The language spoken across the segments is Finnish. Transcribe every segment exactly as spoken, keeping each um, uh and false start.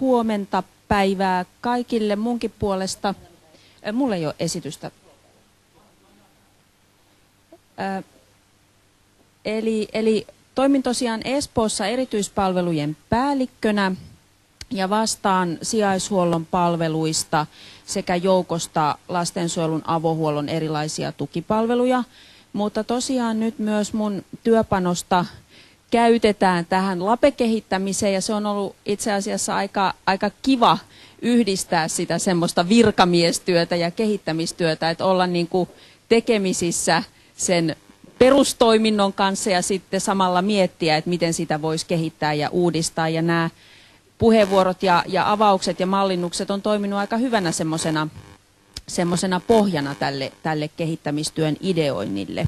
huomenta päivää kaikille munkin puolesta. Mulla ei ole esitystä. Ö, eli, eli toimin tosiaan Espoossa erityispalvelujen päällikkönä ja vastaan sijaishuollon palveluista sekä joukosta lastensuojelun avohuollon erilaisia tukipalveluja. Mutta tosiaan nyt myös mun työpanosta käytetään tähän LAPE-kehittämiseen ja se on ollut itse asiassa aika, aika kiva yhdistää sitä semmoista virkamiestyötä ja kehittämistyötä, että olla niin kuin tekemisissä sen perustoiminnon kanssa ja sitten samalla miettiä, että miten sitä voisi kehittää ja uudistaa. Ja nämä puheenvuorot ja, ja avaukset ja mallinnukset on toiminut aika hyvänä semmoisena semmoisena pohjana tälle, tälle kehittämistyön ideoinnille.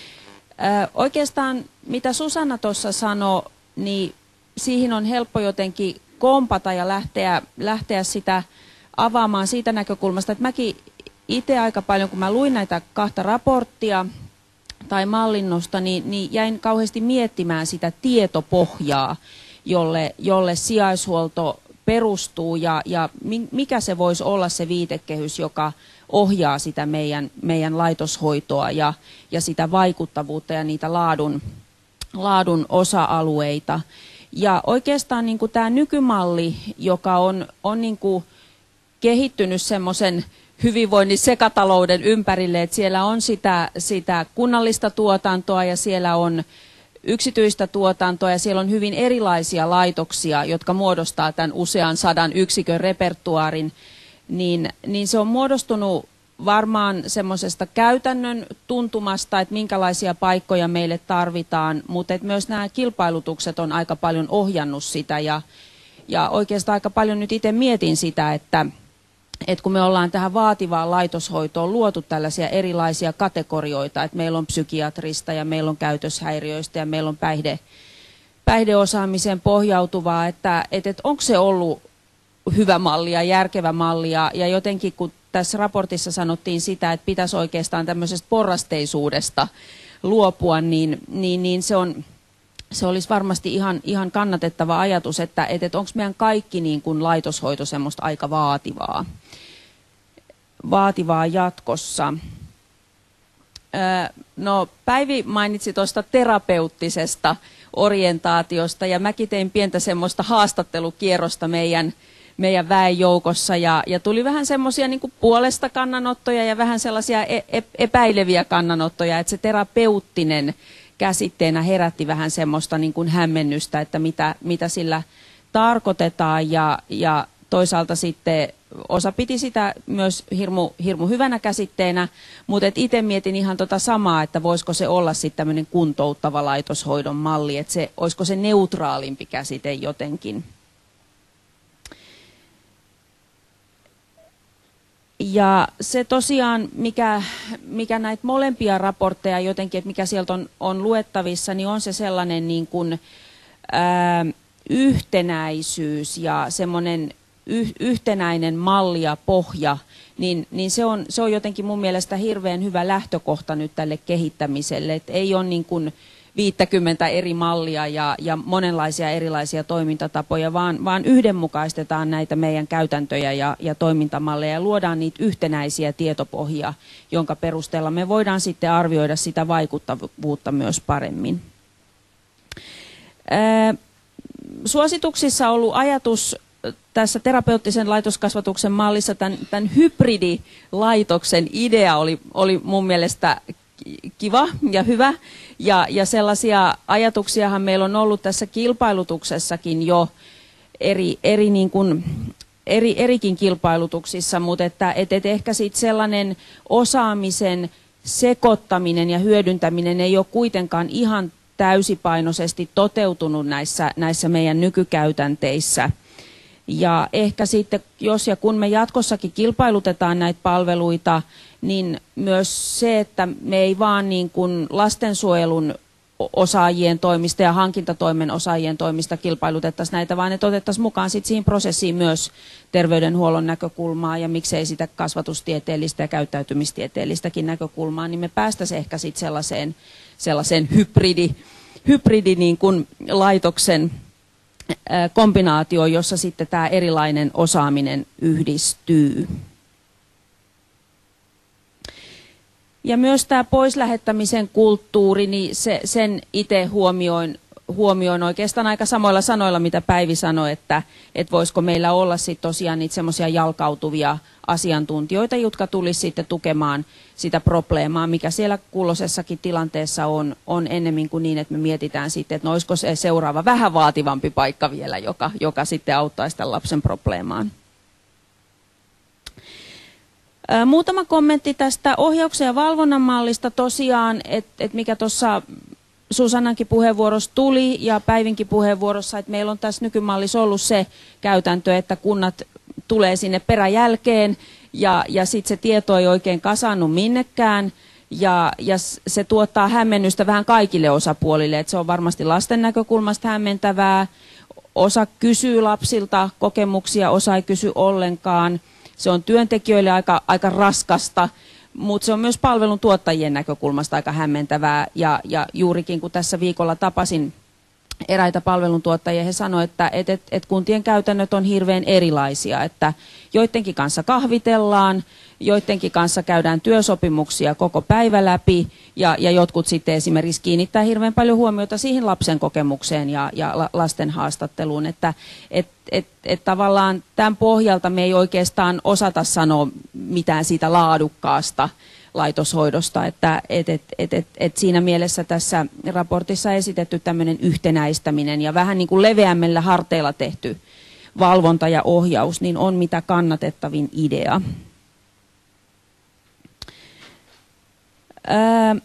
Ö, oikeastaan mitä Susanna tuossa sanoi, niin siihen on helppo jotenkin kompata ja lähteä, lähteä sitä avaamaan siitä näkökulmasta, että mäkin itse aika paljon, kun mä luin näitä kahta raporttia tai mallinnosta, niin, niin jäin kauheasti miettimään sitä tietopohjaa, jolle, jolle sijaishuolto perustuu ja, ja mikä se voisi olla se viitekehys, joka ohjaa sitä meidän, meidän laitoshoitoa ja, ja sitä vaikuttavuutta ja niitä laadun, laadun osa-alueita. Ja oikeastaan niin kuin tämä nykymalli, joka on, on niin kuin kehittynyt semmoisen hyvinvoinnin sekatalouden ympärille, että siellä on sitä, sitä kunnallista tuotantoa ja siellä on yksityistä tuotantoa ja siellä on hyvin erilaisia laitoksia, jotka muodostaa tämän usean sadan yksikön repertuaarin, niin, niin se on muodostunut varmaan semmoisesta käytännön tuntumasta, että minkälaisia paikkoja meille tarvitaan, mutta että myös nämä kilpailutukset on aika paljon ohjannut sitä ja, ja oikeastaan aika paljon nyt itse mietin sitä, että että kun me ollaan tähän vaativaan laitoshoitoon luotu tällaisia erilaisia kategorioita, että meillä on psykiatrista ja meillä on käytöshäiriöistä ja meillä on päihde, päihdeosaamiseen pohjautuvaa, että, että, että onko se ollut hyvä malli ja järkevä malli ja, ja jotenkin kun tässä raportissa sanottiin sitä, että pitäisi oikeastaan tämmöisestä porrasteisuudesta luopua, niin, niin, niin se on... Se olisi varmasti ihan, ihan kannatettava ajatus, että, että onko meidän kaikki niin kuin laitoshoito semmoista aika vaativaa, vaativaa jatkossa. Öö, no Päivi mainitsi tuosta terapeuttisesta orientaatiosta ja mäkin tein pientä semmoista haastattelukierrosta meidän, meidän väenjoukossa ja, ja tuli vähän semmoisia niin kuin puolesta kannanottoja ja vähän sellaisia epäileviä kannanottoja, että se terapeuttinen käsitteenä herätti vähän semmoista niin kuin hämmennystä, että mitä, mitä sillä tarkoitetaan ja, ja toisaalta sitten osa piti sitä myös hirmu, hirmu hyvänä käsitteenä, mutta itse mietin ihan tota samaa, että voisiko se olla sitten tämmöinen kuntouttava laitoshoidon malli, että se, olisiko se neutraalimpi käsite jotenkin. Ja se tosiaan, mikä, mikä näitä molempia raportteja jotenkin, että mikä sieltä on, on luettavissa, niin on se sellainen niin kuin, ää, yhtenäisyys ja semmoinen yh, yhtenäinen malli ja pohja, niin, niin se, on, se on jotenkin mun mielestä hirveän hyvä lähtökohta nyt tälle kehittämiselle, että ei ole niin kuin viittäkymmentä eri mallia ja, ja monenlaisia erilaisia toimintatapoja, vaan, vaan yhdenmukaistetaan näitä meidän käytäntöjä ja, ja toimintamalleja ja luodaan niitä yhtenäisiä tietopohjia, jonka perusteella me voidaan sitten arvioida sitä vaikuttavuutta myös paremmin. Ää, suosituksissa on ollut ajatus tässä terapeuttisen laitoskasvatuksen mallissa, tämän, tämän hybridilaitoksen idea oli, oli mun mielestä kiva ja hyvä. Ja, ja sellaisia ajatuksiahan meillä on ollut tässä kilpailutuksessakin jo eri, eri, niin kuin, eri, erikin kilpailutuksissa, mutta että, et, et ehkä sitten sellainen osaamisen sekoittaminen ja hyödyntäminen ei ole kuitenkaan ihan täysipainoisesti toteutunut näissä, näissä meidän nykykäytänteissä. Ja ehkä sitten, jos ja kun me jatkossakin kilpailutetaan näitä palveluita, niin myös se, että me ei vaan niin kuin lastensuojelun osaajien toimista ja hankintatoimen osaajien toimista kilpailutettaisiin näitä, vaan että otettaisiin mukaan sit siihen prosessiin myös terveydenhuollon näkökulmaa ja miksei sitä kasvatustieteellistä ja käyttäytymistieteellistäkin näkökulmaa, niin me päästäisiin ehkä sitten sellaiseen, sellaiseen hybridi, hybridi niin kuin laitoksen kombinaatio, jossa sitten tämä erilainen osaaminen yhdistyy. Ja myös tämä poislähettämisen kulttuuri, niin se, sen itse huomioin, huomioin oikeastaan aika samoilla sanoilla, mitä Päivi sanoi, että, että voisiko meillä olla sitten tosiaan niitä semmoisia jalkautuvia asiantuntijoita, jotka tulisi sitten tukemaan sitä probleemaa, mikä siellä kulloisessakin tilanteessa on, on ennemmin kuin niin, että me mietitään sitten, että no olisiko se seuraava vähän vaativampi paikka vielä, joka, joka sitten auttaisi tämän lapsen probleemaan. Muutama kommentti tästä ohjauksen ja valvonnan mallista tosiaan, että et mikä tuossa Susannankin puheenvuorossa tuli ja Päivinkin puheenvuorossa, että meillä on tässä nykymallissa ollut se käytäntö, että kunnat tulee sinne peräjälkeen ja, ja sitten se tieto ei oikein kasannut minnekään ja, ja se tuottaa hämmennystä vähän kaikille osapuolille, että se on varmasti lasten näkökulmasta hämmentävää, osa kysyy lapsilta kokemuksia, osa ei kysy ollenkaan. Se on työntekijöille aika, aika raskasta, mutta se on myös palvelun tuottajien näkökulmasta aika hämmentävää. Ja, ja juurikin kun tässä viikolla tapasin eräitä palveluntuottajia, he sanoivat, että et, et, et kuntien käytännöt on hirveän erilaisia, että joidenkin kanssa kahvitellaan, joidenkin kanssa käydään työsopimuksia koko päivä läpi ja, ja jotkut sitten esimerkiksi kiinnittää hirveän paljon huomiota siihen lapsen kokemukseen ja, ja lasten haastatteluun, että et, et, et tavallaan tämän pohjalta me ei oikeastaan osata sanoa mitään siitä laadukkaasta laitoshoidosta, että et, et, et, et, et siinä mielessä tässä raportissa esitetty tämmöinen yhtenäistäminen ja vähän niin kuin leveämmillä harteilla tehty valvonta ja ohjaus, niin on mitä kannatettavin idea. Öö,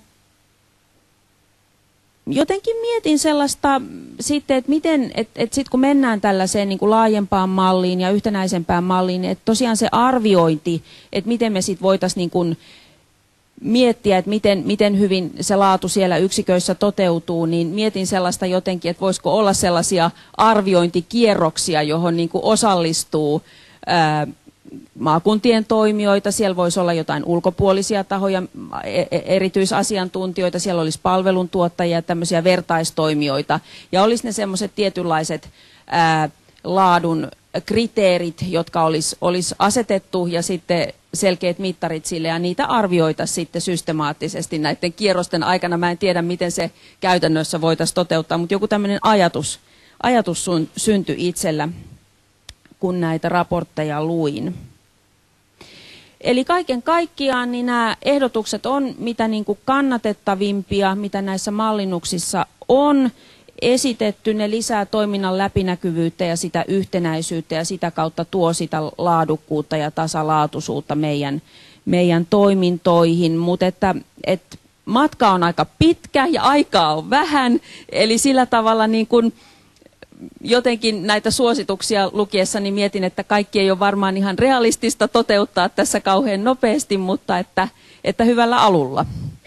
jotenkin mietin sellaista sitten, että miten, että, että sitten kun mennään tällaiseen niin kuin laajempaan malliin ja yhtenäisempään malliin, että tosiaan se arviointi, että miten me sitten voitaisiin niin kuin miettiä, että miten, miten hyvin se laatu siellä yksiköissä toteutuu, niin mietin sellaista jotenkin, että voisiko olla sellaisia arviointikierroksia, johon niin kuin osallistuu ää, maakuntien toimijoita, siellä voisi olla jotain ulkopuolisia tahoja, erityisasiantuntijoita, siellä olisi palveluntuottajia, tämmöisiä vertaistoimijoita, ja olisi ne semmoiset tietynlaiset ää, laadun kriteerit, jotka olisi, olisi asetettu, ja sitten selkeät mittarit sille, ja niitä arvioita sitten systemaattisesti näiden kierrosten aikana. Mä en tiedä, miten se käytännössä voitaisiin toteuttaa, mutta joku tämmöinen ajatus, ajatus syntyi itsellä, kun näitä raportteja luin. Eli kaiken kaikkiaan niin nämä ehdotukset on mitä niin kuin kannatettavimpia, mitä näissä mallinnuksissa on esitetty. Ne lisää toiminnan läpinäkyvyyttä ja sitä yhtenäisyyttä ja sitä kautta tuo sitä laadukkuutta ja tasalaatuisuutta meidän, meidän toimintoihin. Mutta että, että matka on aika pitkä ja aikaa on vähän, eli sillä tavalla niin kuin jotenkin näitä suosituksia lukiessani mietin, että kaikki ei ole varmaan ihan realistista toteuttaa tässä kauhean nopeasti, mutta että, että hyvällä alulla.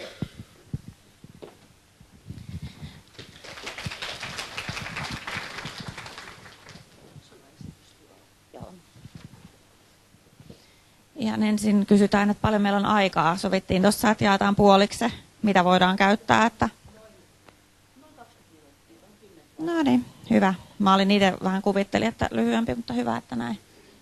Ihan ensin kysytään, että paljon meillä on aikaa. Sovittiin tuossa, että jaetaan puoliksi se, mitä voidaan käyttää. Että... No niin, hyvä. Mä olin itse vähän kuvittelin, että lyhyempi, mutta hyvä, että näin.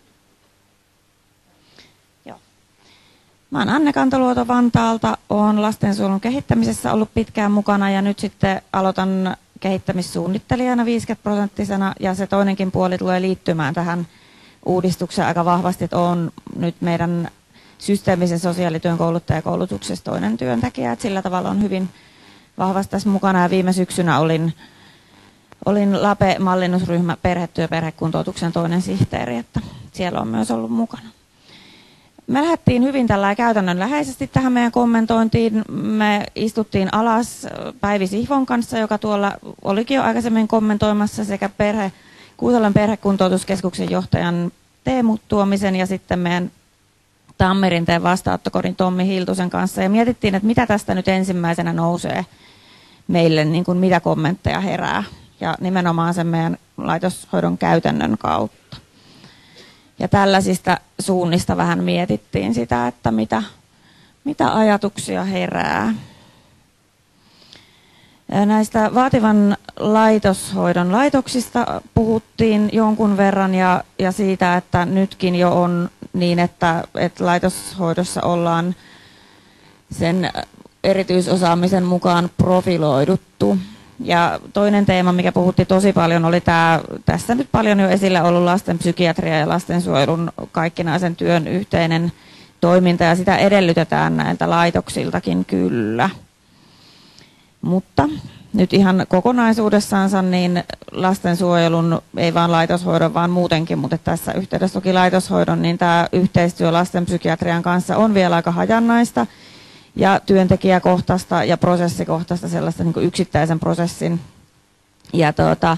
Joo. Mä oon Anne Kantoluoto Vantaalta, oon lastensuojelun kehittämisessä ollut pitkään mukana ja nyt sitten aloitan kehittämissuunnittelijana viisikymmentä prosenttisena ja se toinenkin puoli tulee liittymään tähän uudistukseen aika vahvasti, että on nyt meidän systeemisen sosiaalityön kouluttajakoulutuksessa toinen työntekijä, että sillä tavalla on hyvin vahvasti tässä mukana ja viime syksynä olin Olin LAPE-mallinnusryhmä perhetyö- ja perhekuntoutuksen toinen sihteeri, että siellä on myös ollut mukana. Me lähdettiin hyvin tällä käytännönläheisesti tähän meidän kommentointiin. Me istuttiin alas Päivi Sihvon kanssa, joka tuolla olikin jo aikaisemmin kommentoimassa, sekä perhe, Kuusalon perhekuntoutuskeskuksen johtajan Teemu Tuomisen ja sitten meidän Tammirinteen vastaanottokodin Tommi Hiltusen kanssa. Ja mietittiin, että mitä tästä nyt ensimmäisenä nousee meille, niin kuin mitä kommentteja herää. Ja nimenomaan sen meidän laitoshoidon käytännön kautta. Ja tällaisista suunnista vähän mietittiin sitä, että mitä, mitä ajatuksia herää. Näistä vaativan laitoshoidon laitoksista puhuttiin jonkun verran ja, ja siitä, että nytkin jo on niin, että, että laitoshoidossa ollaan sen erityisosaamisen mukaan profiloiduttu. Ja toinen teema, mikä puhutti tosi paljon, oli tämä, tässä nyt paljon jo esillä ollut lastenpsykiatria ja lastensuojelun kaikkinaisen työn yhteinen toiminta, ja sitä edellytetään näiltä laitoksiltakin kyllä. Mutta nyt ihan kokonaisuudessaansa niin lastensuojelun, ei vain laitoshoidon, vaan muutenkin, mutta tässä yhteydessä toki laitoshoidon, niin tämä yhteistyö lastenpsykiatrian kanssa on vielä aika hajannaista ja työntekijäkohtaista ja prosessikohtaista sellaista niin kuin yksittäisen prosessin. Ja tuota,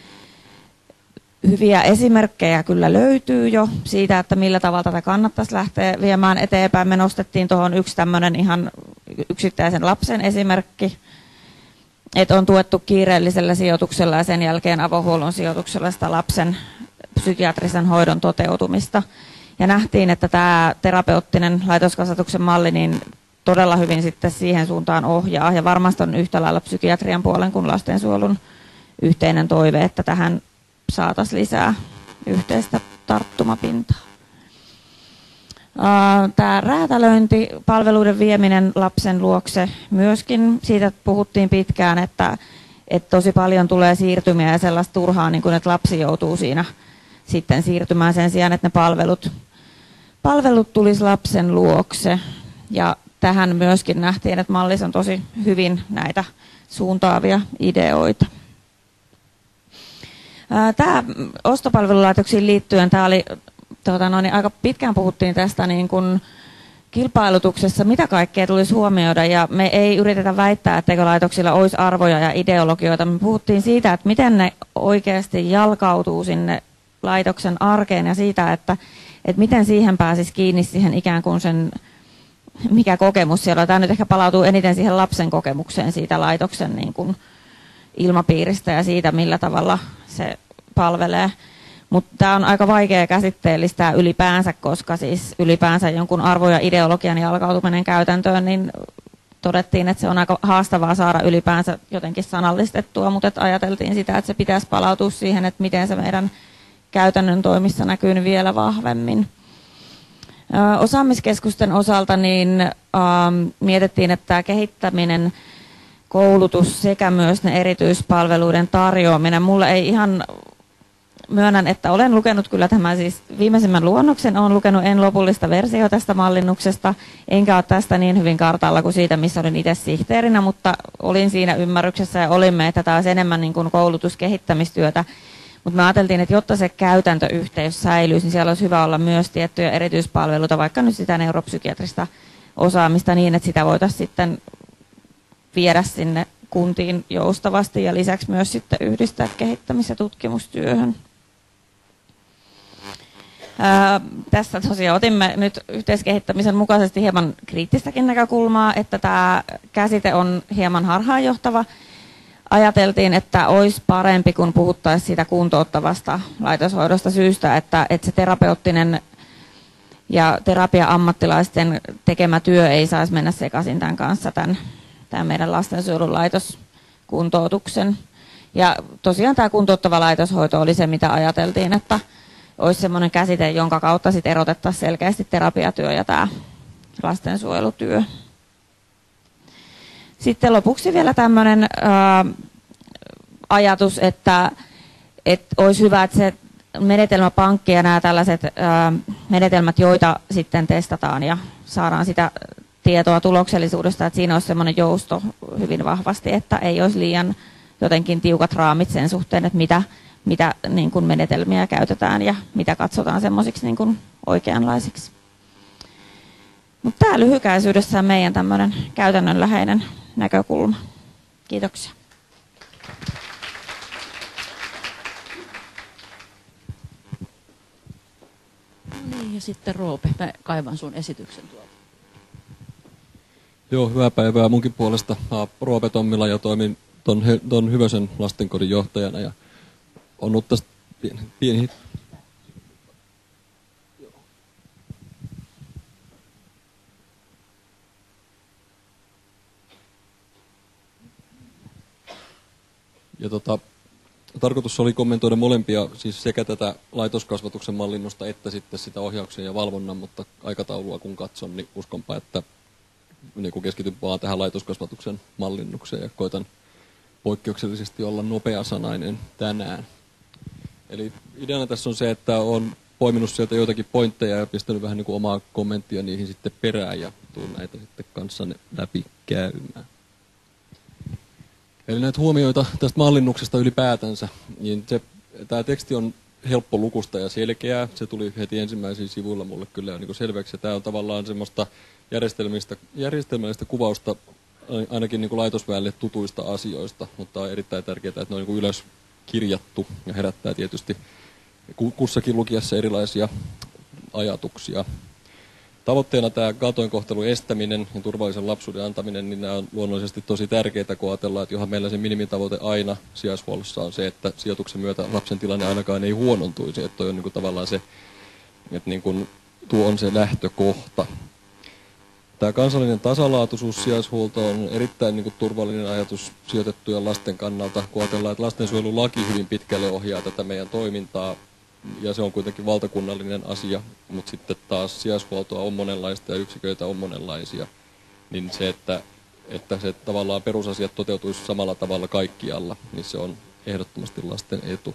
hyviä esimerkkejä kyllä löytyy jo siitä, että millä tavalla tätä kannattaisi lähteä viemään eteenpäin. Me nostettiin tuohon yksi tämmöinen ihan yksittäisen lapsen esimerkki, että on tuettu kiireellisellä sijoituksella ja sen jälkeen avohuollon sijoituksella sitä lapsen psykiatrisen hoidon toteutumista. Ja nähtiin, että tämä terapeuttinen laitoskasvatuksen malli niin todella hyvin sitten siihen suuntaan ohjaa. Ja varmasti on yhtä lailla psykiatrian puolen kuin lastensuojelun yhteinen toive, että tähän saataisiin lisää yhteistä tarttumapintaa. Tämä räätälöinti, palveluiden vieminen lapsen luokse myöskin, siitä puhuttiin pitkään, että, että tosi paljon tulee siirtymiä ja sellaista turhaa, niin kuin, että lapsi joutuu siinä sitten siirtymään sen sijaan, että ne palvelut, palvelut tulisi lapsen luokse. Ja tähän myöskin nähtiin, että mallissa on tosi hyvin näitä suuntaavia ideoita. Tämä ostopalvelulaitoksiin liittyen, tämä oli Tuota, no, niin aika pitkään puhuttiin tästä niin kuin kilpailutuksessa, mitä kaikkea tulisi huomioida, ja me ei yritetä väittää, etteikö laitoksilla olisi arvoja ja ideologioita. Me puhuttiin siitä, että miten ne oikeasti jalkautuu sinne laitoksen arkeen ja siitä, että, että miten siihen pääsisi kiinni siihen ikään kuin sen, mikä kokemus siellä on. Tämä nyt ehkä palautuu eniten siihen lapsen kokemukseen siitä laitoksen niin kuin ilmapiiristä ja siitä, millä tavalla se palvelee. Mutta tämä on aika vaikea käsitteellistää ylipäänsä, koska siis ylipäänsä jonkun arvo- ja ideologian jalkautuminen käytäntöön, niin todettiin, että se on aika haastavaa saada ylipäänsä jotenkin sanallistettua, mutta ajateltiin sitä, että se pitäisi palautua siihen, että miten se meidän käytännön toimissa näkyy vielä vahvemmin. Ö, osaamiskeskusten osalta niin ö, mietittiin, että tämä kehittäminen, koulutus sekä myös ne erityispalveluiden tarjoaminen, mulle ei ihan... Myönnän, että olen lukenut kyllä tämän siis viimeisimmän luonnoksen, olen lukenut en lopullista versiota tästä mallinnuksesta, enkä ole tästä niin hyvin kartalla kuin siitä, missä olin itse sihteerinä, mutta olin siinä ymmärryksessä ja olimme, että tämä olisi enemmän niin kuin koulutuskehittämistyötä. Mutta me ajateltiin, että jotta se käytäntöyhteys säilyisi, niin siellä olisi hyvä olla myös tiettyjä erityispalveluita, vaikka nyt sitä neuropsykiatrista osaamista niin, että sitä voitaisiin sitten viedä sinne kuntiin joustavasti ja lisäksi myös sitten yhdistää kehittämis- ja tutkimustyöhön. Ää, tässä tosiaan otimme nyt yhteiskehittämisen mukaisesti hieman kriittistäkin näkökulmaa, että tämä käsite on hieman harhaanjohtava. Ajateltiin, että olisi parempi, kun puhuttaisiin siitä kuntouttavasta laitoshoidosta syystä, että, että se terapeuttinen ja terapia-ammattilaisten tekemä työ ei saisi mennä sekaisin tämän kanssa, tämän, tämän meidän lastensuojelun laitoskuntoutuksen. Ja tosiaan tämä kuntouttava laitoshoito oli se, mitä ajateltiin, että olisi semmoinen käsite, jonka kautta sitten erotettaisiin selkeästi terapiatyö ja tämä lastensuojelutyö. Sitten lopuksi vielä tämmöinen ää, ajatus, että, että olisi hyvä, että se menetelmäpankki ja nämä tällaiset ää, menetelmät, joita sitten testataan ja saadaan sitä tietoa tuloksellisuudesta, että siinä olisi semmoinen jousto hyvin vahvasti, että ei olisi liian jotenkin tiukat raamit sen suhteen, että mitä, mitä niin kuin menetelmiä käytetään ja mitä katsotaan semmoisiksi niin kuin oikeanlaisiksi. Mutta tämä lyhykäisyydessään meidän tämmöinen käytännönläheinen näkökulma. Kiitoksia. No niin, ja sitten Roope, mä kaivan sun esityksen tuolta. Joo, hyvää päivää munkin puolesta. Roope Tommila ja toimin ton, ton Hyvösen lastenkodin johtajana ja on ollut tästä pieni, pieni Ja tota, tarkoitus oli kommentoida molempia, siis sekä tätä laitoskasvatuksen mallinnusta että sitten sitä ohjauksen ja valvonnan, mutta aikataulua kun katson, niin uskonpa, että niin kun keskityn vaan tähän laitoskasvatuksen mallinnukseen ja koitan poikkeuksellisesti olla nopeasanainen tänään. Eli ideana tässä on se, että olen poiminut sieltä joitakin pointteja ja pistänyt vähän niin kuin omaa kommenttia niihin sitten perään ja tuun näitä sitten kanssanne läpi käymään. Eli näitä huomioita tästä mallinnuksesta ylipäätänsä, niin se, tämä teksti on helppo lukusta ja selkeää. Se tuli heti ensimmäisillä sivuilla mulle kyllä jo niin kuin selväksi. Ja tämä on tavallaan semmoista järjestelmällistä, järjestelmällistä kuvausta ainakin niin kuin laitosväelle tutuista asioista, mutta on erittäin tärkeää, että ne on niin kuin ylös kirjattu ja herättää tietysti kussakin lukijassa erilaisia ajatuksia. Tavoitteena tämä kaltoinkohtelun estäminen ja turvallisen lapsuuden antaminen, niin nämä on luonnollisesti tosi tärkeitä, kun ajatellaan, että johan meillä se minimitavoite aina sijaishuollossa on se, että sijoituksen myötä lapsen tilanne ainakaan ei huonontuisi. Että toi on niin kuin tavallaan se, että niin kuin tuo on se lähtökohta. Tämä kansallinen tasalaatuisuus sijaishuolto on erittäin niin kuin turvallinen ajatus sijoitettujen lasten kannalta, kun ajatellaan, että lastensuojelulaki hyvin pitkälle ohjaa tätä meidän toimintaa, ja se on kuitenkin valtakunnallinen asia, mutta sitten taas sijaishuoltoa on monenlaista ja yksiköitä on monenlaisia, niin se, että, että se tavallaan perusasiat toteutuisi samalla tavalla kaikkialla, niin se on ehdottomasti lasten etu.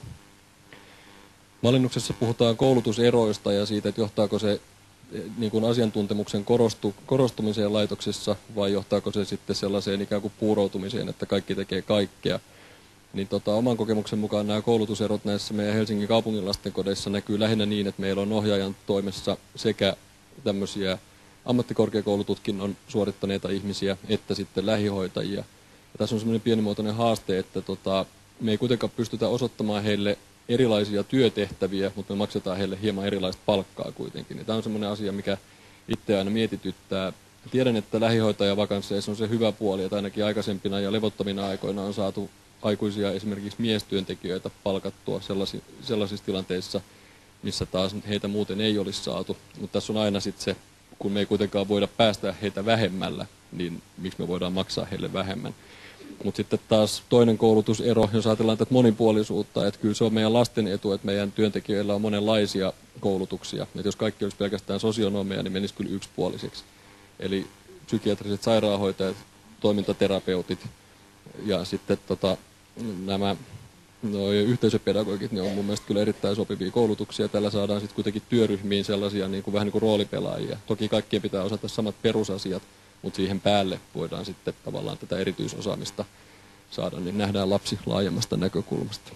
Mallinnuksessa puhutaan koulutuseroista ja siitä, että johtaako se niin kuin asiantuntemuksen korostu, korostumiseen laitoksissa vai johtaako se sitten sellaiseen ikään kuin puuroutumiseen, että kaikki tekee kaikkea. Niin tota, oman kokemuksen mukaan nämä koulutuserot näissä meidän Helsingin kaupungin lastenkodeissa näkyy lähinnä niin, että meillä on ohjaajan toimessa sekä tämmöisiä ammattikorkeakoulututkinnon suorittaneita ihmisiä että sitten lähihoitajia. Ja tässä on semmoinen pienimuotoinen haaste, että tota, me ei kuitenkaan pystytä osoittamaan heille erilaisia työtehtäviä, mutta me maksetaan heille hieman erilaista palkkaa kuitenkin. Ja tämä on semmoinen asia, mikä itse aina mietityttää. Tiedän, että lähihoitajavakansseissa on se hyvä puoli, että ainakin aikaisempina ja levottomina aikoina on saatu aikuisia esimerkiksi miestyöntekijöitä palkattua sellaisi, sellaisissa tilanteissa, missä taas heitä muuten ei olisi saatu. Mutta tässä on aina sitten se, kun me ei kuitenkaan voida päästää heitä vähemmällä, niin miksi me voidaan maksaa heille vähemmän. Mutta sitten taas toinen koulutusero, jos ajatellaan tätä monipuolisuutta, että kyllä se on meidän lasten etu, että meidän työntekijöillä on monenlaisia koulutuksia. Että jos kaikki olisi pelkästään sosionomeja, niin menisi kyllä yksipuoliseksi. Eli psykiatriset sairaanhoitajat, toimintaterapeutit ja sitten tota, nämä no, yhteisöpedagogit, ne on mun mielestä kyllä erittäin sopivia koulutuksia. Tällä saadaan sitten kuitenkin työryhmiin sellaisia niin kuin, vähän niin kuin roolipelaajia. Toki kaikkien pitää osata samat perusasiat, mutta siihen päälle voidaan sitten tavallaan tätä erityisosaamista saada, niin nähdään lapsi laajemmasta näkökulmasta.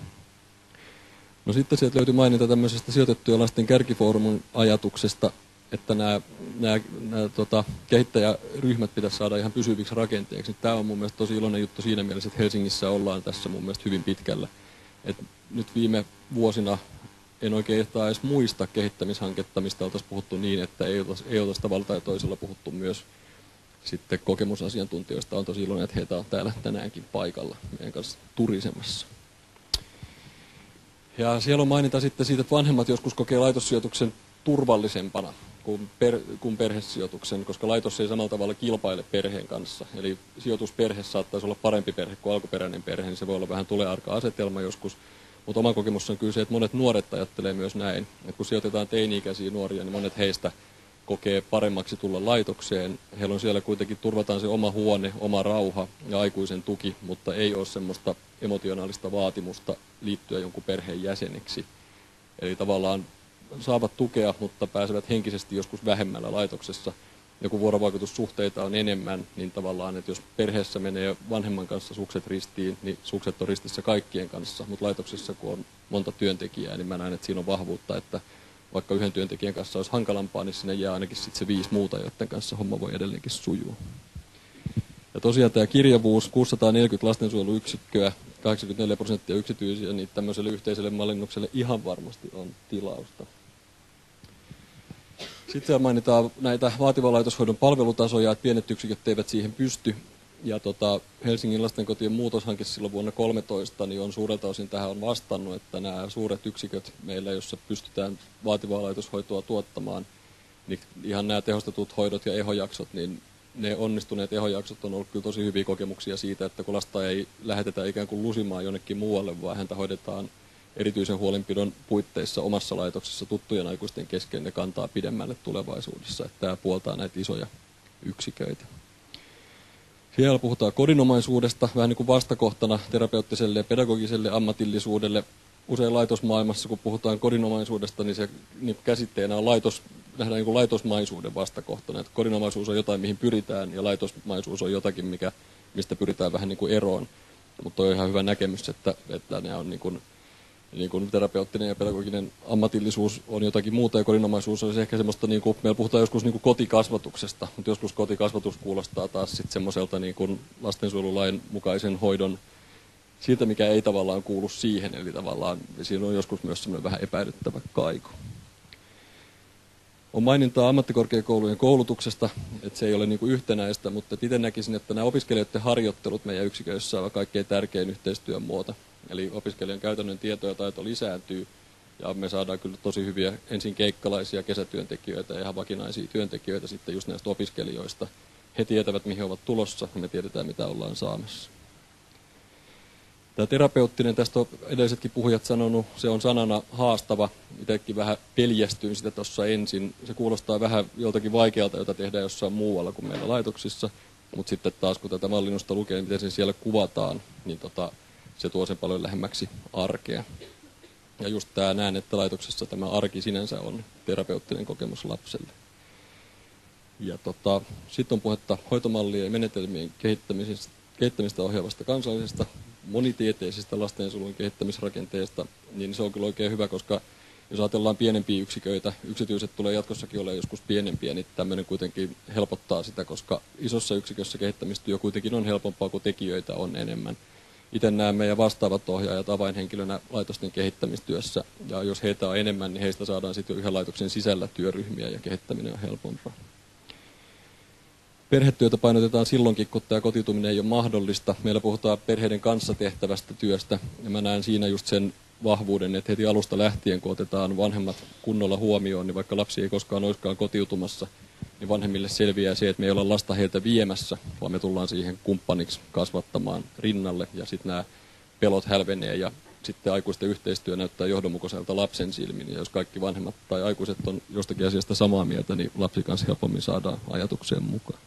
No sitten sieltä löytyy maininta tämmöisestä sijoitettujen lasten kärkifoorumin ajatuksesta, että nämä, nämä, nämä tota, kehittäjäryhmät pitäisi saada ihan pysyviksi rakenteeksi. Tämä on mun mielestä tosi iloinen juttu siinä mielessä, että Helsingissä ollaan tässä mun mielestä hyvin pitkällä. Et nyt viime vuosina en oikein edes muista kehittämishanketta, mistä oltaisiin puhuttu niin, että ei oltaisi, ei oltaisi tavalla tai toisella puhuttu myös sitten kokemusasiantuntijoista. On tosi iloinen, että heitä on täällä tänäänkin paikalla meidän kanssa turisemassa. Ja siellä on mainita sitten siitä, että vanhemmat joskus kokee laitossijoituksen turvallisempana kuin, per, kuin perhesijoituksen, koska laitos ei samalla tavalla kilpaile perheen kanssa. Eli sijoitusperhe saattaisi olla parempi perhe kuin alkuperäinen perhe, niin se voi olla vähän tulearka asetelma joskus. Mutta oma kokemus on kyllä se, että monet nuoret ajattelee myös näin. Että kun sijoitetaan teini-ikäisiä nuoria, niin monet heistä kokee paremmaksi tulla laitokseen. Heillä on siellä kuitenkin, turvataan se oma huone, oma rauha ja aikuisen tuki, mutta ei ole semmoista emotionaalista vaatimusta liittyä jonkun perheen jäseneksi. Eli tavallaan saavat tukea, mutta pääsevät henkisesti joskus vähemmällä laitoksessa. Ja kun vuorovaikutussuhteita on enemmän, niin tavallaan, että jos perheessä menee vanhemman kanssa sukset ristiin, niin sukset on ristissä kaikkien kanssa. Mutta laitoksessa, kun on monta työntekijää, niin mä näen, että siinä on vahvuutta, että vaikka yhden työntekijän kanssa olisi hankalampaa, niin sinne jää ainakin sitten se viisi muuta, joiden kanssa homma voi edelleenkin sujua. Ja tosiaan tämä kirjavuus, kuusisataaneljäkymmentä lastensuojeluyksikköä, kahdeksankymmentäneljä prosenttia yksityisiä, niin tämmöiselle yhteiselle mallinnukselle ihan varmasti on tilausta. Sitten mainitaan näitä vaativan laitoshoidon palvelutasoja, että pienet yksiköt eivät siihen pysty. Ja tota, Helsingin lastenkotien muutoshanke silloin vuonna tuhatyhdeksänsataakolmetoista niin on suurelta osin tähän on vastannut, että nämä suuret yksiköt meillä, joissa pystytään vaativaa laitoshoitoa tuottamaan, niin ihan nämä tehostetut hoidot ja ehojaksot, niin ne onnistuneet ehojaksot on ollut kyllä tosi hyviä kokemuksia siitä, että kun lasta ei lähetetä ikään kuin lusimaan jonnekin muualle, vaan häntä hoidetaan erityisen huolenpidon puitteissa omassa laitoksessa tuttujen aikuisten kesken, ne kantaa pidemmälle tulevaisuudessa. Että tämä puoltaa näitä isoja yksiköitä. Siellä puhutaan kodinomaisuudesta, vähän niin kuin vastakohtana terapeuttiselle ja pedagogiselle ammatillisuudelle. Usein laitosmaailmassa, kun puhutaan kodinomaisuudesta, niin se niin käsitteenä on laitos, nähdään niin kuin laitosmaisuuden vastakohtana. Että kodinomaisuus on jotain, mihin pyritään, ja laitosmaisuus on jotakin, mikä, mistä pyritään vähän niin kuin eroon. Mutta on ihan hyvä näkemys, että, että ne on niin kuin, niin kuin terapeuttinen ja pedagoginen ammatillisuus on jotakin muuta, ja kodinomaisuus on ehkä semmoista, niin kuin, meillä puhutaan joskus niin kuin kotikasvatuksesta, mutta joskus kotikasvatus kuulostaa taas sitten semmoiselta niin kuin lastensuojelulain mukaisen hoidon siitä, mikä ei tavallaan kuulu siihen, eli tavallaan siinä on joskus myös semmoinen vähän epäilyttävä kaiku. On mainintaa ammattikorkeakoulujen koulutuksesta, että se ei ole niin kuin yhtenäistä, mutta itse näkisin, että nämä opiskelijoiden harjoittelut meidän yksiköissä ovat kaikkein tärkein yhteistyön muoto. Eli opiskelijan käytännön tieto ja taito lisääntyy, ja me saadaan kyllä tosi hyviä ensin keikkalaisia kesätyöntekijöitä ja ihan vakinaisia työntekijöitä sitten just näistä opiskelijoista. He tietävät, mihin ovat tulossa, ja me tiedetään, mitä ollaan saamassa. Tämä terapeuttinen, tästä on edellisetkin puhujat sanonut, se on sanana haastava. Itsekin vähän peljästyin sitä tuossa ensin. Se kuulostaa vähän joltakin vaikealta, jota tehdään jossain muualla kuin meillä laitoksissa. Mutta sitten taas, kun tätä mallinnosta lukee, miten sen siellä kuvataan, niin tota, se tuo sen paljon lähemmäksi arkea. Ja just tämä näen, että laitoksessa tämä arki sinänsä on terapeuttinen kokemus lapselle. Ja tota, sitten on puhetta hoitomallien ja menetelmien kehittämisestä, kehittämistä ohjaavasta kansallisesta monitieteisestä lastensuojelun kehittämisrakenteesta, niin se on kyllä oikein hyvä, koska jos ajatellaan pienempiä yksiköitä, yksityiset tulee jatkossakin olemaan joskus pienempiä, niin tämmöinen kuitenkin helpottaa sitä, koska isossa yksikössä kehittämistyö kuitenkin on helpompaa, kun tekijöitä on enemmän. Itse näen meidän vastaavat ohjaajat avainhenkilönä laitosten kehittämistyössä, ja jos heitä on enemmän, niin heistä saadaan sitten jo yhden laitoksen sisällä työryhmiä, ja kehittäminen on helpompaa. Perhetyötä painotetaan silloinkin, kun tämä kotiutuminen ei ole mahdollista. Meillä puhutaan perheiden kanssa tehtävästä työstä, ja mä näen siinä just sen vahvuuden, että heti alusta lähtien, kun otetaan vanhemmat kunnolla huomioon, niin vaikka lapsi ei koskaan olisikaan kotiutumassa, niin vanhemmille selviää se, että me ei olla lasta heiltä viemässä, vaan me tullaan siihen kumppaniksi kasvattamaan rinnalle, ja sitten nämä pelot hälvenee, ja sitten aikuisten yhteistyö näyttää johdonmukaiselta lapsen silmin, ja jos kaikki vanhemmat tai aikuiset on jostakin asiasta samaa mieltä, niin lapsi kanssa helpommin saadaan ajatukseen mukaan.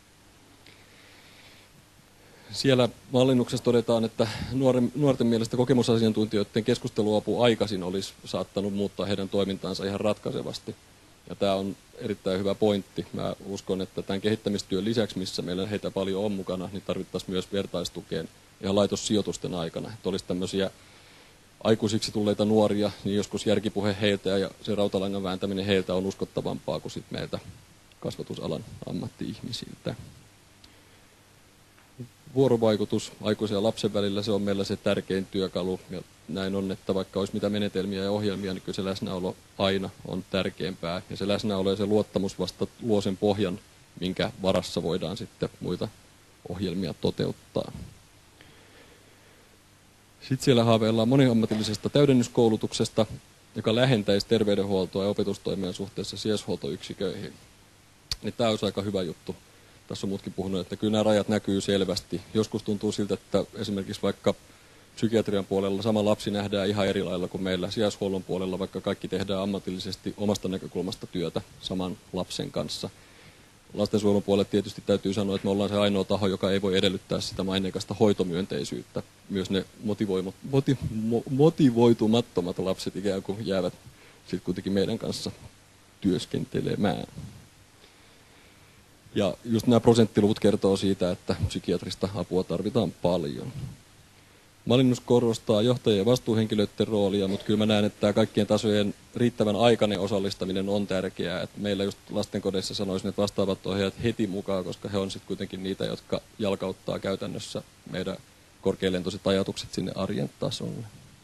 Siellä mallinnuksessa todetaan, että nuoren, nuorten mielestä kokemusasiantuntijoiden keskusteluapu aikaisin olisi saattanut muuttaa heidän toimintaansa ihan ratkaisevasti. Ja tämä on erittäin hyvä pointti. Mä uskon, että tämän kehittämistyön lisäksi, missä meillä heitä paljon on mukana, niin tarvittaisiin myös vertaistukeen ihan laitossijoitusten aikana. Että olisi tämmöisiä aikuisiksi tulleita nuoria, niin joskus järkipuhe heiltä ja se rautalangan vääntäminen heiltä on uskottavampaa kuin sitten meiltä kasvatusalan ammatti-ihmisiltä. Vuorovaikutus aikuisen ja lapsen välillä, se on meillä se tärkein työkalu. Ja näin on, että vaikka olisi mitä menetelmiä ja ohjelmia, niin kyllä se läsnäolo aina on tärkeämpää. Ja se läsnäolo ja se luottamus vasta luo sen pohjan, minkä varassa voidaan sitten muita ohjelmia toteuttaa. Sitten siellä haaveillaan moniammatillisesta täydennyskoulutuksesta, joka lähentäisi terveydenhuoltoa ja opetustoimia suhteessa sijaishuoltoyksiköihin. Niin tämä olisi aika hyvä juttu. Tässä on muutkin puhunut, että kyllä nämä rajat näkyy selvästi. Joskus tuntuu siltä, että esimerkiksi vaikka psykiatrian puolella sama lapsi nähdään ihan eri lailla kuin meillä sijaishuollon puolella, vaikka kaikki tehdään ammatillisesti omasta näkökulmasta työtä saman lapsen kanssa. Lastensuojelun puolelle tietysti täytyy sanoa, että me ollaan se ainoa taho, joka ei voi edellyttää sitä maineikasta hoitomyönteisyyttä. Myös ne motivoimat, moti, mo, motivoitumattomat lapset ikään kuin jäävät sitten kuitenkin meidän kanssa työskentelemään. Ja just nämä prosenttiluvut kertoo siitä, että psykiatrista apua tarvitaan paljon. Mallinnus korostaa johtajien ja vastuuhenkilöiden roolia, mutta kyllä mä näen, että tämä kaikkien tasojen riittävän aikainen osallistaminen on tärkeää. Että meillä just lastenkodeissa sanoisin, että vastaavat ohjaajat heti mukaan, koska he on sitten kuitenkin niitä, jotka jalkauttaa käytännössä meidän korkealentoiset ajatukset sinne arjen tasolle.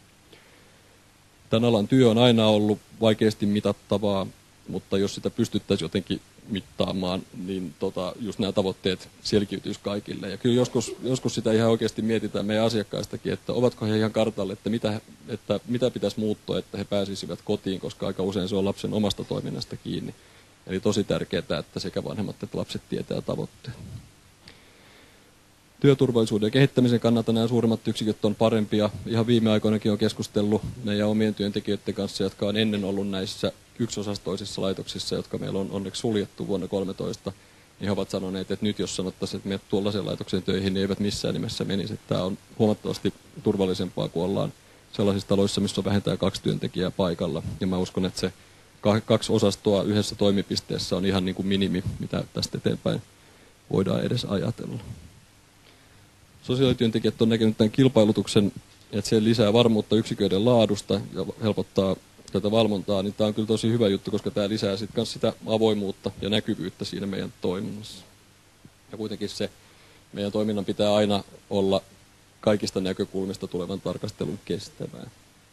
Tämän alan työ on aina ollut vaikeasti mitattavaa, mutta jos sitä pystyttäisiin jotenkin mittaamaan, niin tota, just nämä tavoitteet selkiytyisi kaikille. Ja kyllä joskus, joskus sitä ihan oikeasti mietitään meidän asiakkaistakin, että ovatko he ihan kartalle, että mitä, että mitä pitäisi muuttua, että he pääsisivät kotiin, koska aika usein se on lapsen omasta toiminnasta kiinni. Eli tosi tärkeää, että sekä vanhemmat että lapset tietää tavoitteet. Työturvallisuuden ja kehittämisen kannalta nämä suurimmat yksiköt on parempia. Ihan viime aikoinakin on keskustellut meidän omien työntekijöiden kanssa, jotka on ennen ollut näissä yksiosastoisissa laitoksissa, jotka meillä on onneksi suljettu vuonna kolmetoista. Niin he ovat sanoneet, että nyt jos sanottaisiin, että menet tuollaisen laitoksen töihin, niin eivät missään nimessä menisi. Tämä on huomattavasti turvallisempaa, kun ollaan sellaisissa taloissa, missä on vähintään kaksi työntekijää paikalla. Ja mä uskon, että se kaksi osastoa yhdessä toimipisteessä on ihan niin kuin minimi, mitä tästä eteenpäin voidaan edes ajatella. Sosiaalityöntekijät on näkynyt tämän kilpailutuksen, että se lisää varmuutta yksiköiden laadusta ja helpottaa tätä valvontaa, niin tämä on kyllä tosi hyvä juttu, koska tämä lisää sitten myös sitä avoimuutta ja näkyvyyttä siinä meidän toiminnassa. Ja kuitenkin se meidän toiminnan pitää aina olla kaikista näkökulmista tulevan tarkastelun kestävää.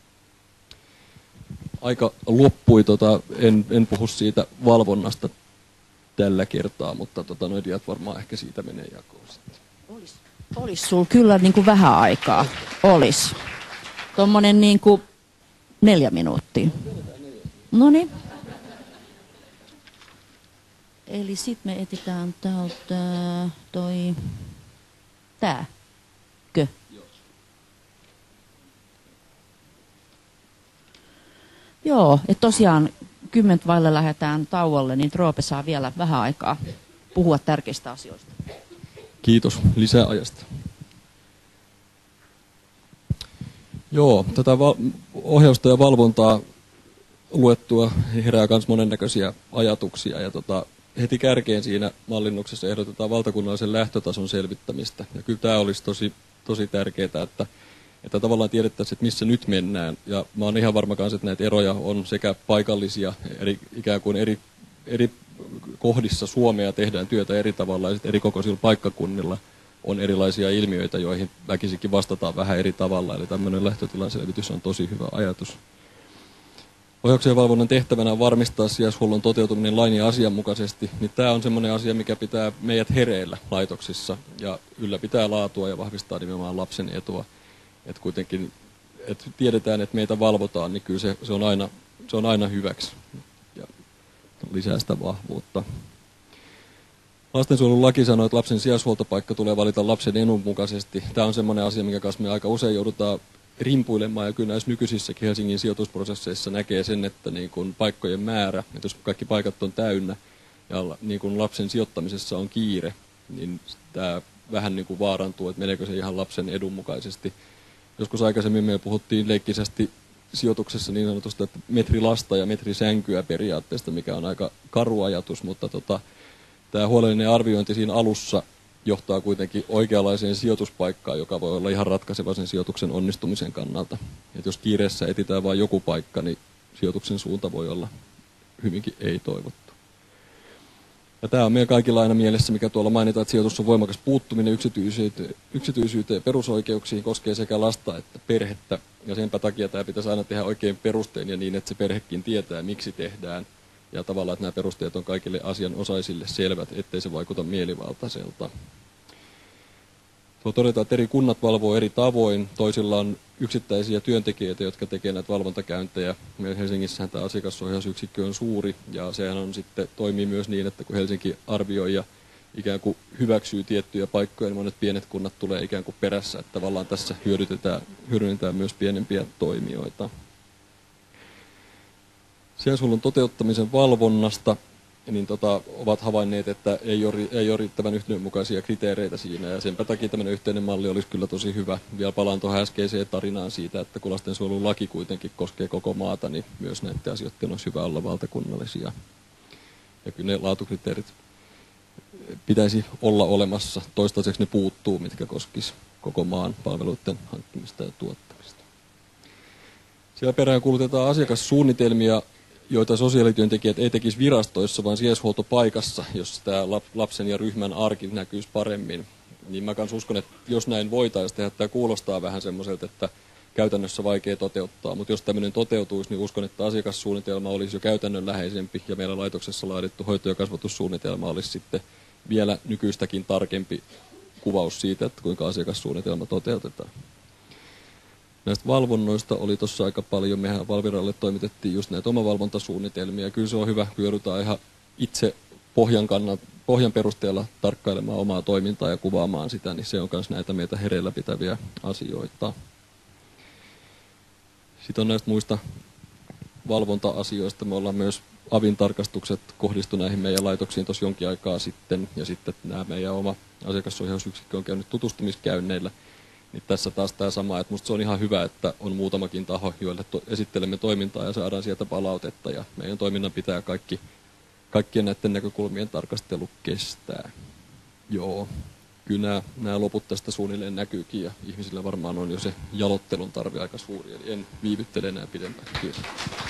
Aika loppui, tota, en, en puhu siitä valvonnasta tällä kertaa, mutta tota, noin diat varmaan ehkä siitä menee jakoon sitten. Olis, olis sul kyllä niin kuin vähän aikaa. Olis. Tuommoinen niin kuin neljä minuuttia. Noniin. Eli sit me etsitään täältä toi tääkö? Joo, että tosiaan kymmentä vaille lähdetään tauolle, niin Roope saa vielä vähän aikaa puhua tärkeistä asioista. Kiitos lisäajasta. Joo, tätä val- ohjausta ja valvontaa luettua herää myös monennäköisiä ajatuksia. Ja tota, heti kärkeen siinä mallinnuksessa ehdotetaan valtakunnallisen lähtötason selvittämistä. Ja kyllä tämä olisi tosi, tosi tärkeää, että, että tavallaan tiedettäisiin, että missä nyt mennään. Ja mä oon ihan varma kanssa, että näitä eroja on sekä paikallisia, eri, ikään kuin eri, eri kohdissa Suomea tehdään työtä eri tavalla ja sitten eri kokoisilla paikkakunnilla on erilaisia ilmiöitä, joihin väkisikin vastataan vähän eri tavalla. Eli tämmöinen lähtötilan selvitys on tosi hyvä ajatus. Ohjauksen ja valvonnan tehtävänä on varmistaa sijaishuollon toteutuminen lain ja asianmukaisesti. Niin tämä on semmoinen asia, mikä pitää meidät hereillä laitoksissa ja ylläpitää laatua ja vahvistaa nimenomaan lapsen etua. Että kuitenkin et tiedetään, että meitä valvotaan, niin kyllä se, se, on, aina, se on aina hyväksi ja lisää sitä vahvuutta. Lastensuojelulaki sanoo, että lapsen sijaishuoltopaikka tulee valita lapsen edun mukaisesti. Tämä on semmoinen asia, mikä kanssa me aika usein joudutaan rimpuilemaan, ja kyllä näissä nykyisissäkin Helsingin sijoitusprosesseissa näkee sen, että niin kun paikkojen määrä, että jos kaikki paikat on täynnä ja niin kun lapsen sijoittamisessa on kiire, niin tämä vähän niin kuin vaarantuu, että meneekö se ihan lapsen edun mukaisesti. Joskus aikaisemmin me puhuttiin leikkisästi sijoituksessa niin sanotusta, että metri lasta ja metri sänkyä periaatteesta, mikä on aika karu ajatus, mutta tota, tämä huolellinen arviointi siinä alussa johtaa kuitenkin oikeanlaiseen sijoituspaikkaan, joka voi olla ihan ratkaiseva sen sijoituksen onnistumisen kannalta. Et jos kiireessä etsitään vain joku paikka, niin sijoituksen suunta voi olla hyvinkin ei-toivottu. Ja tämä on meidän kaikilla aina mielessä, mikä tuolla mainitaan, että sijoitus on voimakas puuttuminen yksityisyyteen, yksityisyyteen ja perusoikeuksiin, koskee sekä lasta että perhettä. Ja senpä takia tämä pitäisi aina tehdä oikein perustein ja niin, että se perhekin tietää, miksi tehdään. Ja tavallaan, että nämä perusteet on kaikille asianosaisille selvät, ettei se vaikuta mielivaltaiselta. Tuo todetaan, että eri kunnat valvoo eri tavoin. Toisilla on yksittäisiä työntekijöitä, jotka tekevät näitä valvontakäyntejä. Meillä Helsingissähän tämä asiakasohjausyksikkö on suuri, ja sehän on sitten, toimii myös niin, että kun Helsinki arvioi ja ikään kuin hyväksyy tiettyjä paikkoja, niin monet pienet kunnat tulee ikään kuin perässä, että tavallaan tässä hyödytetään, hyödynnetään myös pienempiä toimijoita. Sijaishuollon toteuttamisen valvonnasta niin tota, ovat havainneet, että ei ole, ei ole riittävän yhdenmukaisia kriteereitä siinä, ja senpä takia tämmöinen yhteinen malli olisi kyllä tosi hyvä. Vielä palaan tuohon äskeiseen tarinaan siitä, että kun lastensuojelulaki kuitenkin koskee koko maata, niin myös näiden asioiden olisi hyvä olla valtakunnallisia. Ja kyllä ne laatukriteerit pitäisi olla olemassa. Toistaiseksi ne puuttuu, mitkä koskisi koko maan palveluiden hankkimista ja tuottamista. Siellä perään kuulutetaan asiakassuunnitelmia, joita sosiaalityöntekijät ei tekisi virastoissa, vaan sijaishuoltopaikassa, jossa tämä lapsen ja ryhmän arki näkyisi paremmin. Niin mä kans uskon, että jos näin voitaisiin tehdä, tämä kuulostaa vähän semmoiselta, että käytännössä vaikea toteuttaa, mutta jos tämmöinen toteutuisi, niin uskon, että asiakassuunnitelma olisi jo käytännönläheisempi ja meillä laitoksessa laadittu hoito- ja kasvatussuunnitelma olisi sitten vielä nykyistäkin tarkempi kuvaus siitä, että kuinka asiakassuunnitelma toteutetaan. Näistä valvonnoista oli tuossa aika paljon. Mehän Valviralle toimitettiin just näitä omavalvontasuunnitelmia. Kyllä se on hyvä, kun joudutaan ihan itse pohjan, kannat, pohjan perusteella tarkkailemaan omaa toimintaa ja kuvaamaan sitä, niin se on myös näitä meitä hereillä pitäviä asioita. Sitten on näistä muista valvonta-asioista. Me ollaan myös avin tarkastukset kohdistu näihin meidän laitoksiin tuossa jonkin aikaa sitten, ja sitten nämä meidän oma asiakasohjausyksikkö on käynyt tutustumiskäynneillä. Niin tässä taas tämä sama, että musta se on ihan hyvä, että on muutamakin taho, joille to- esittelemme toimintaa ja saadaan sieltä palautetta, ja meidän toiminnan pitää kaikki, kaikkien näiden näkökulmien tarkastelu kestää. Joo, kyllä nämä, nämä loput tästä suunnilleen näkyykin, ja ihmisillä varmaan on jo se jalottelun tarve aika suuri, eli en viivyttele enää pidempään. Kiitos.